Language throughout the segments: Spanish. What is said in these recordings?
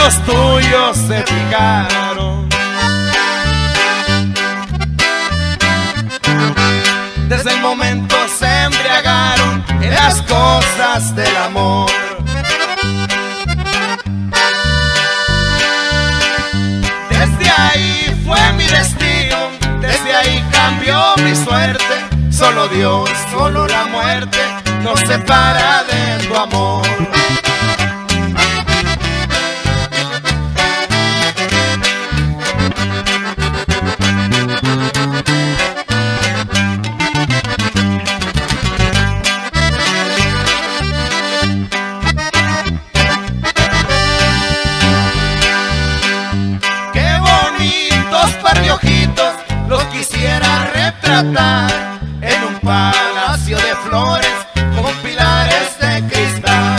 los tuyos se fijaron. Desde el momento se embriagaron en las cosas del amor. Desde ahí fue mi destino, desde ahí cambió mi suerte. Solo Dios, solo la muerte nos separa de tu amor. Los quisiera retratar en un palacio de flores con pilares de cristal.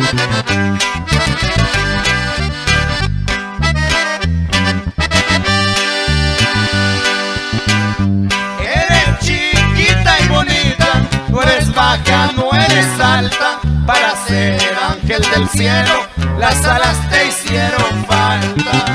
Eres chiquita y bonita, no eres baja, no eres alta. Para ser ángel del cielo, las alas te hicieron falta.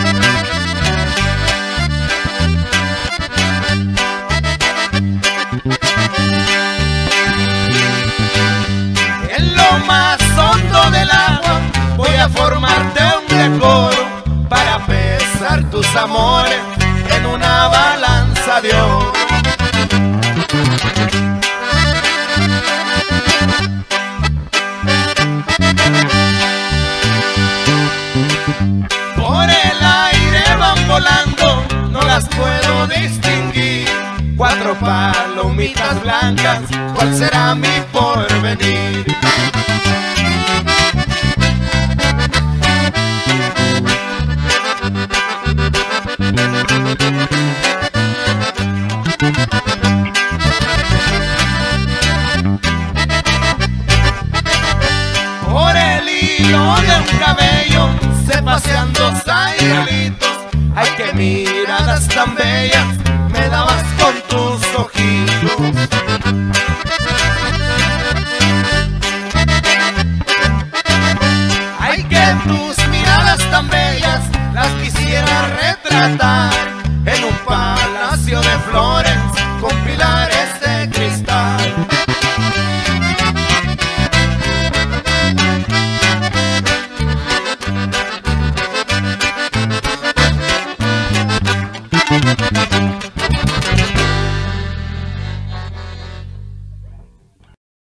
En lo más hondo del agua voy a formarte un decoro para pesar tus amores en una balanza de oro. Por el aire van volando, no las puedo distinguir. Cuatro palomitas blancas, ¿cuál será mi porvenir? Por el hilo de un cabello se pasean dos airelitos. Ay, qué miradas tan bellas me dabas con tus ojitos. Ay, que tus miradas tan bellas las quisiera retratar en un palacio de flores con pilares de cristal.